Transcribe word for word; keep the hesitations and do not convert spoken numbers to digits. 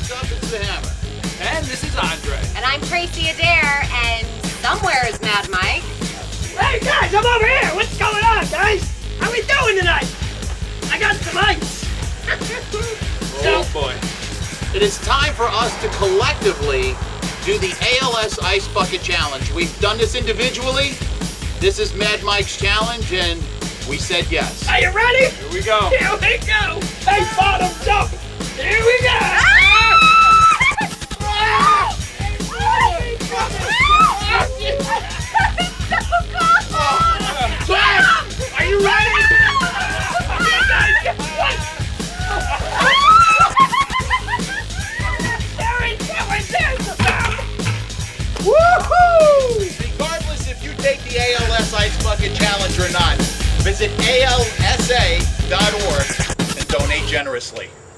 what's up? It's the Hammer. And this is Andre. And I'm Tracy Adair, and somewhere is Mad Mike. Hey guys, I'm over here. What's going on, guys? How we doing tonight? I got some ice. Oh boy. It is time for us to collectively do the A L S Ice Bucket Challenge. We've done this individually. This is Mad Mike's challenge, and we said yes. Are you ready? Here we go. Here we go. Hey, bottoms up. Here we go. Ah! Ah! Ah! Are you ready? Woohoo! Regardless if you take the A L S Ice Bucket Challenge or not, visit A L S A dot org and donate generously.